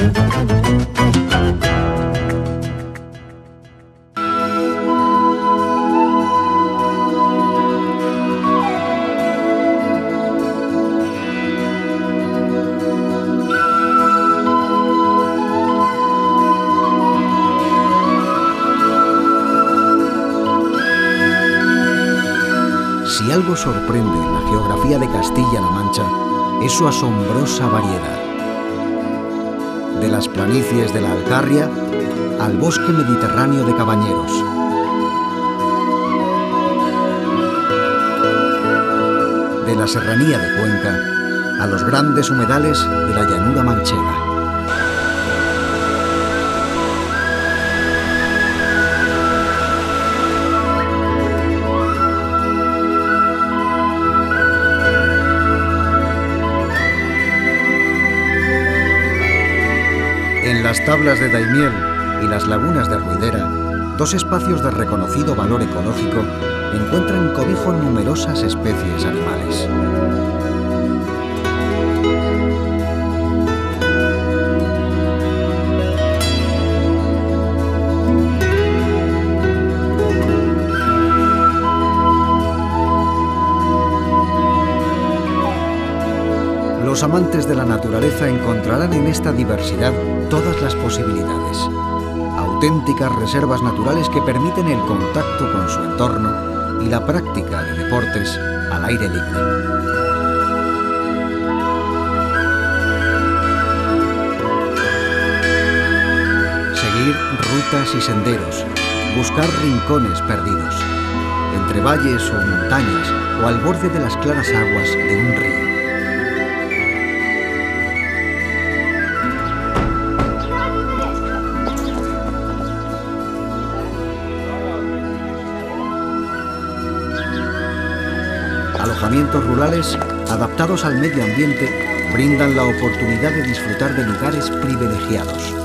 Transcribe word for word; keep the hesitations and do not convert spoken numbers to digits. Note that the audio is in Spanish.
Si algo sorprende en la geografía de Castilla-La Mancha, es su asombrosa variedad. De las planicies de la Alcarria al bosque mediterráneo de Cabañeros. De la serranía de Cuenca a los grandes humedales de la llanura manchega. En las tablas de Daimiel y las lagunas de Ruidera, dos espacios de reconocido valor ecológico, encuentran cobijo numerosas especies animales. Los amantes de la naturaleza encontrarán en esta diversidad todas las posibilidades. Auténticas reservas naturales que permiten el contacto con su entorno y la práctica de deportes al aire libre. Seguir rutas y senderos, buscar rincones perdidos, entre valles o montañas o al borde de las claras aguas de un río. Alojamientos rurales adaptados al medio ambiente brindan la oportunidad de disfrutar de lugares privilegiados.